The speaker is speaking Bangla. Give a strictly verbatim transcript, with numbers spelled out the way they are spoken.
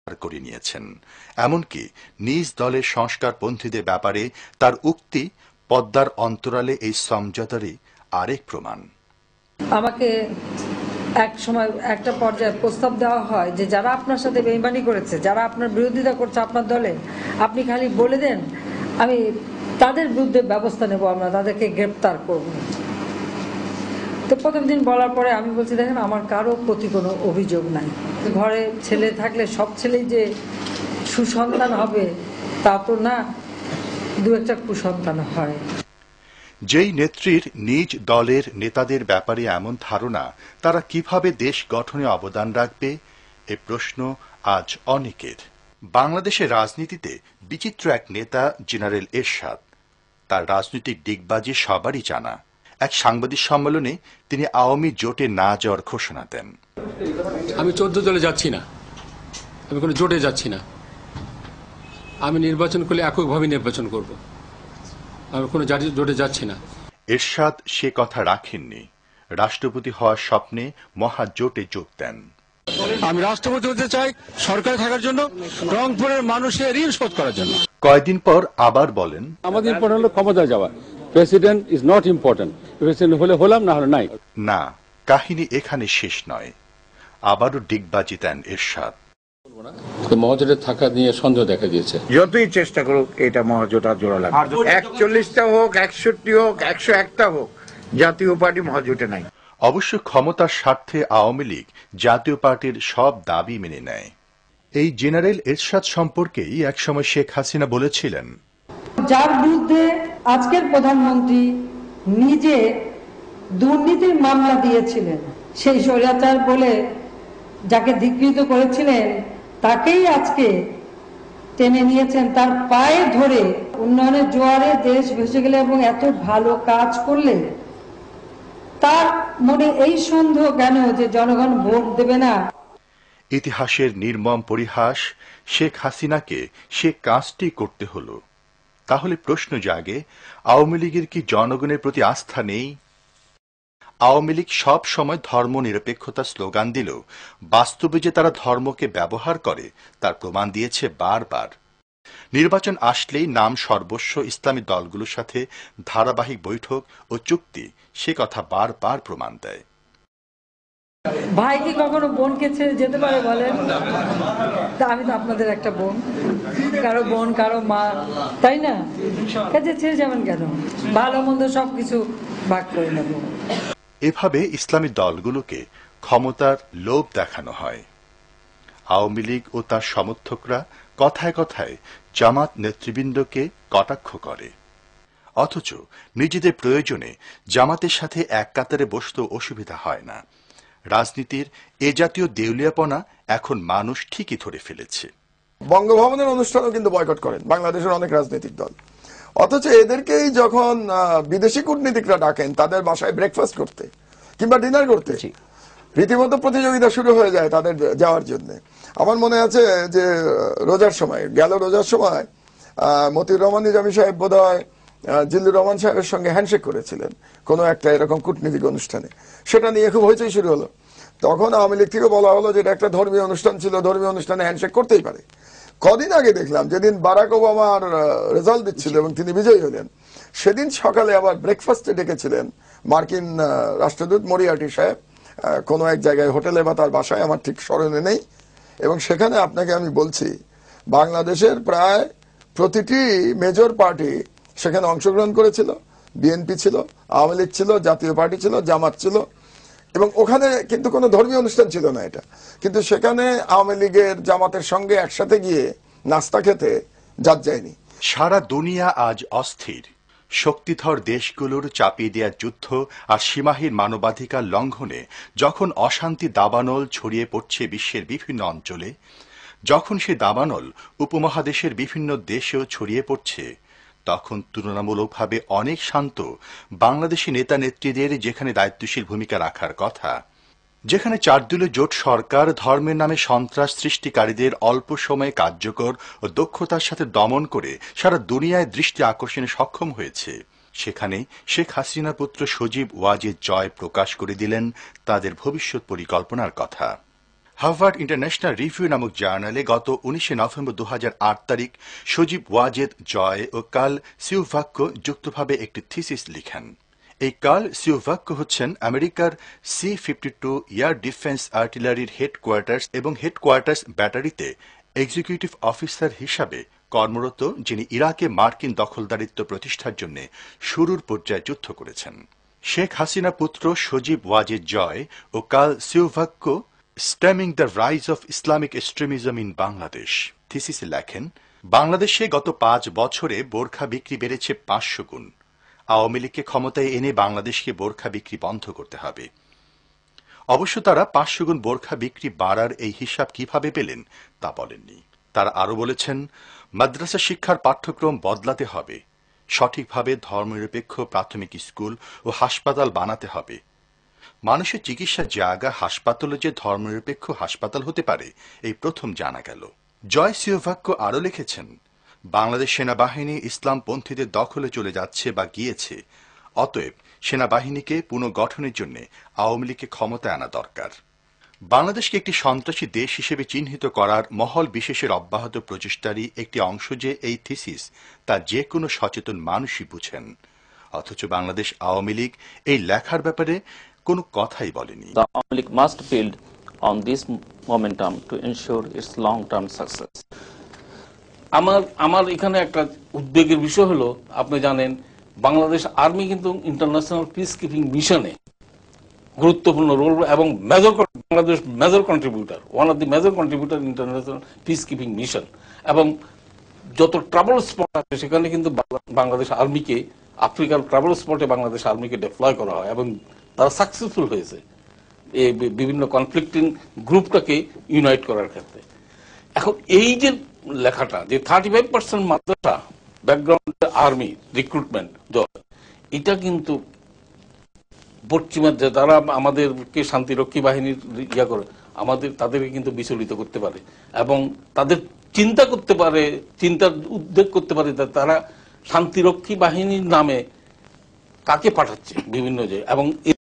করে নিয়েছেন। এমনকি নিজ দলের সংস্কারপন্থীদের ব্যাপারে তার উক্তি পদ্মার অন্তরালে এই সমঝোতারই আরেক প্রমাণ। আমাকে এক সময় একটা পর্যায়ে প্রস্তাব দেওয়া হয় যে যারা আপনার সাথে বেইমানি করেছে, যারা আপনার বিরোধিতা করছে আপনার দলে, আপনি খালি বলে দেন, আমি তাদের বিরুদ্ধে ব্যবস্থা নেব, আমরা তাদেরকে গ্রেপ্তার করব। তো প্রথম দিন বলার পরে আমি বলছি, দেখেন আমার কারো প্রতি কোনো অভিযোগ নাই। ঘরে ছেলে থাকলে সব ছেলেই যে সুসন্তান হবে তা তো না, দু একটা কুসন্তান হয়। যেই নেত্রীর নিজ দলের নেতাদের ব্যাপারে এমন ধারণা, তারা কিভাবে দেশ গঠনে অবদান রাখবে, এ প্রশ্ন আজ অনেকের। বাংলাদেশের রাজনীতিতে বিচিত্র এক নেতা জেনারেল এরশাদ। তার রাজনৈতিক দিগবাজি সবারই জানা। এক সাংবাদিক সম্মেলনে তিনি আওয়ামী জোটে না যাওয়ার ঘোষণা দেন। আমি চোদ্দ দলে যাচ্ছি না, আমি কোনো জোটে যাচ্ছি না। আমি নির্বাচন করলে এককভাবে নির্বাচন করব, আমি কোনো জোটে যাচ্ছি না। এরশাদ সে কথা রাখেননি। রাষ্ট্রপতি হওয়ার স্বপ্নে মহাজোটে যোগ দেন। আমি রাষ্ট্রপতি হতে চাই সরকারে থাকার জন্য, রংপুরের মানুষের ঋণ শোধ করার জন্য। কয়েকদিন পর আবার বলেন, আমাদের ইম্পর্টেন্ট হলো ক্ষমতায় যাওয়া, president is not important. President হলে হলাম, না হলে নাই। না, কাহিনী এখানে শেষ নয়। আবারও ডিগবাজি দেন এরশাদ। মহাজোটে থাকা নিয়ে সন্দেহ দেখা দিয়েছে। যতই চেষ্টা করুক এটা মহাজোট আর জোড়া লাগবে। একচল্লিশটা হোক, একষট্টি হোক, একশো একটা হোক, জাতীয় পার্টি মহাজোটে নাই। অবশ্য ক্ষমতার স্বার্থে আওয়ামী লীগ জাতীয় পার্টির সব দাবি মেনে নেয়। এই জেনারেল এরশাদ সম্পর্কেই একসময় শেখ হাসিনা বলেছিলেন, যার বিরুদ্ধে আজকের প্রধানমন্ত্রী নিজে দুর্নীতির মামলা দিয়েছিলেন, সেই স্বৈরাচার বলে যাকে ধিক্কৃত করেছিলেন, তাকেই আজকে টেনে নিয়েছেন তার পায়ে ধরে। উন্নয়নের জোয়ারে দেশ ভেসে গেলে এবং এত ভালো কাজ করলে তার মনে এই সন্দেহ কেন যে জনগণ ভোট দেবে না? ইতিহাসের নির্মম পরিহাস, শেখ হাসিনাকে সে কাজটি করতে হলো। তাহলে প্রশ্ন জাগে, আওয়ামী লীগের কি জনগণের প্রতি আস্থা নেই? আওয়ামী লীগ সব সময় ধর্ম নিরপেক্ষতার স্লোগান দিলেও বাস্তবে যে তারা ধর্মকে ব্যবহার করে তার প্রমাণ দিয়েছে বারবার। নির্বাচন আসলেই নাম সর্বস্ব ইসলামী দলগুলোর সাথে ধারাবাহিক বৈঠক ও চুক্তি সে কথা বারবার প্রমাণ দেয়। ভাই কি কখনো বোনকে ছেড়ে যেতে পারে বলেন? আমি তো আপনাদের একটা বোন, কারো বোন কারো মা, তাই না? কাজে ছেড়ে যাবেন কেন? ভালো মন্দ সবকিছু ভাগ করে নেব। এভাবে ইসলামী দলগুলোকে ক্ষমতার লোভ দেখানো হয়। আওয়ামী লীগ ও তার সমর্থকরা কথায় কথায় জামাত নেতৃবৃন্দকে কটাক্ষ করে, অথচ নিজেদের প্রয়োজনে জামাতের সাথে এক কাতারে বসতেও অসুবিধা হয় না। রাজনীতির এ জাতীয় দেউলিয়াপনা এখন মানুষ ঠিকই ধরে ফেলেছে। বঙ্গভবনের অনুষ্ঠানও কিন্তু বয়কট করেন বাংলাদেশের অনেক রাজনৈতিক দল। অথচ এদেরকেই যখন বিদেশি কূটনীতিকরা ডাকেন তাদের বাসায় ব্রেকফাস্ট করতে কিংবা ডিনার করতে, রীতিমতো প্রতিযোগিতা শুরু হয়ে যায় তাদের যাওয়ার জন্য। আমার মনে আছে যে রোজার সময়, গেল রোজার সময় মতিউর রহমান নিজামী সাহেব বোধ হয় জিল্লুর রহমান সাহেবের সঙ্গে হ্যান্ডশেক করেছিলেন কোন একটা এরকম কূটনীতিক অনুষ্ঠানে। সেটা নিয়ে খুব হইচই শুরু হলো। তখন আওয়ামী লীগ থেকে বলা হলো যে এটা একটা ধর্মীয় অনুষ্ঠান ছিল, ধর্মীয় অনুষ্ঠানে হ্যান্ডশেক করতেই পারে। কদিন আগে দেখলাম, যেদিন বারাক ওবামার রেজাল্ট দিচ্ছিল এবং তিনি বিজয়ী হলেন, সেদিন সকালে আবার ব্রেকফাস্টে ডেকেছিলেন মার্কিন রাষ্ট্রদূত মরিয়ার্টি সাহেব কোনো এক জায়গায় হোটেলে বা তার বাসায়, আমার ঠিক স্মরণে নেই। এবং সেখানে আপনাকে আমি বলছি, বাংলাদেশের প্রায় প্রতিটি মেজর পার্টি সেখানে অংশগ্রহণ করেছিল। বিএনপি ছিল, আওয়ামী লীগ ছিল, জাতীয় পার্টি ছিল, জামাত ছিল। এবং ওখানে কিন্তু কোনো ধর্মীয় অনুষ্ঠান ছিল না এটা, কিন্তু সেখানে আওয়ামী লীগের জামাতের সঙ্গে একসাথে গিয়ে নাস্তা খেতে যাত যায়নি। সারা দুনিয়া আজ অস্থির। শক্তিধর দেশগুলোর চাপিয়ে দেওয়া যুদ্ধ আর সীমাহীন মানবাধিকার লঙ্ঘনে যখন অশান্তি দাবানল ছড়িয়ে পড়ছে বিশ্বের বিভিন্ন অঞ্চলে, যখন সে দাবানল উপমহাদেশের বিভিন্ন দেশেও ছড়িয়ে পড়ছে, তখন তুলনামূলকভাবে অনেক শান্ত বাংলাদেশি নেতা নেত্রীদের যেখানে দায়িত্বশীল ভূমিকা রাখার কথা, যেখানে চারদলীয় জোট সরকার ধর্মের নামে সন্ত্রাস সৃষ্টিকারীদের অল্প সময়ে কার্যকর ও দক্ষতার সাথে দমন করে সারা দুনিয়ায় দৃষ্টি আকর্ষণে সক্ষম হয়েছে, সেখানে শেখ হাসিনা পুত্র সজীব ওয়াজেদ জয় প্রকাশ করে দিলেন তাদের ভবিষ্যৎ পরিকল্পনার কথা। হার্ভার্ড ইন্টারন্যাশনাল রিভিউ নামক জার্নালে গত উনিশে নভেম্বর দু হাজার আট তারিখ সজীব ওয়াজেদ জয় ও কার্ল সিউভাক্য যুক্তভাবে একটি থিসিস লিখেন। এই কার্ল সিউভাক্য হচ্ছেন আমেরিকার C fifty two air defence আর্টিলারির হেডকোয়ার্টার্স এবং হেডকোয়ার্টার্স ব্যাটারিতে এক্সিকিউটিভ অফিসার হিসাবে কর্মরত, যিনি ইরাকে মার্কিন দখলদারিত্ব প্রতিষ্ঠার জন্য শুরুর পর্যায়ে যুদ্ধ করেছেন। শেখ হাসিনা পুত্র সজীব ওয়াজেদ জয় ও Carl Ciovacco stemming the rise of Islamic extremism in Bangladesh থিসিসে লেখেন, বাংলাদেশে গত পাঁচ বছরে বোরখা বিক্রি বেড়েছে পাঁচশো গুণ। আওয়ামী লীগকে ক্ষমতায় এনে বাংলাদেশকে বোরখা বিক্রি বন্ধ করতে হবে। অবশ্য তারা পাঁচশো গুণ বোরখা বিক্রি বাড়ার এই হিসাব কিভাবে পেলেন তা বলেননি। তারা আরও বলেছেন, মাদ্রাসা শিক্ষার পাঠ্যক্রম বদলাতে হবে, সঠিকভাবে ধর্মনিরপেক্ষ প্রাথমিক স্কুল ও হাসপাতাল বানাতে হবে। মানুষের চিকিৎসার জায়গা হাসপাতালে যে ধর্মনিরপেক্ষ হাসপাতাল হতে পারে এই প্রথম জানা গেল। জয় সিউভাক্য আরও লিখেছেন, বাংলাদেশ সেনাবাহিনী ইসলামপন্থীদের দখলে চলে যাচ্ছে বা গিয়েছে, অতএব সেনাবাহিনীকে পুনর্গঠনের জন্য আওয়ামী লীগকে ক্ষমতায় আনা দরকার। বাংলাদেশকে একটি সন্ত্রাসী দেশ হিসেবে চিহ্নিত করার মহল বিশেষের অব্যাহত প্রচেষ্টারই একটি অংশ যে এই থিসিস, তা যে কোনো সচেতন মানুষই বুঝেন। অথচ বাংলাদেশ আওয়ামী লীগ এই লেখার ব্যাপারে কোনো কথাই বলেনি। The Awami League must build on this momentum to ensure its long-term success. আমার আমার এখানে একটা উদ্বেগের বিষয় হলো, আপনি জানেন বাংলাদেশ আর্মি কিন্তু ইন্টারন্যাশনাল পিস কিপিং মিশনে গুরুত্বপূর্ণ রোল এবং major Bangladesh major contributor, one of the major contributor international peacekeeping mission. এবং যত ট্রাভেল স্পট আছে সেখানে কিন্তু বাংলাদেশ আর্মিকে, আফ্রিকার ট্রাভেল স্পটে বাংলাদেশ আর্মিকে ডিপ্লয় করা হয় এবং তারা সাকসেসফুল হয়েছে এই বিভিন্ন কনফ্লিক্টিং গ্রুপটাকে ইউনাইট করার ক্ষেত্রে। এখন এই যে লেখাটা যে থার্টি ফাইভ পার্সেন্ট মাদ্রাসা ব্যাকগ্রাউন্ড আর্মি রিক্রুটমেন্ট, এটা কিন্তু পশ্চিমা যারা আমাদেরকে শান্তিরক্ষী বাহিনীর ইয়া করে আমাদের তাদেরকে কিন্তু বিচলিত করতে পারে এবং তাদের চিন্তা করতে পারে, চিন্তার উদ্বেগ করতে পারে তারা শান্তিরক্ষী বাহিনীর নামে কাকে পাঠাচ্ছে বিভিন্ন জায়গায়। এবং